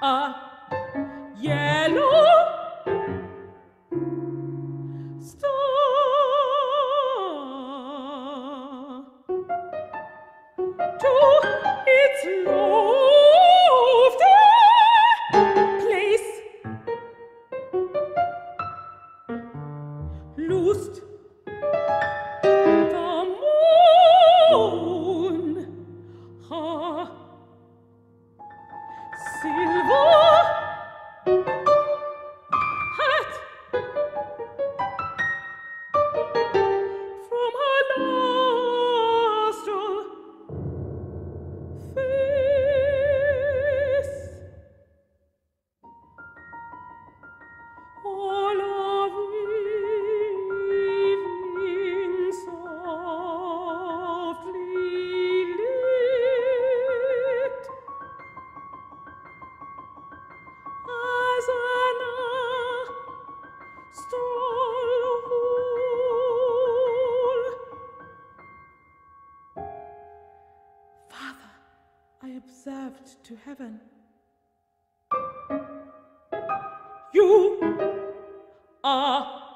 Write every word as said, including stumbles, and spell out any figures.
a yellow star to its lofty place loosed the moon, her silver hat from her nostril face, all of evening softly lit, as an astral whole. Father, I observed to heaven. You are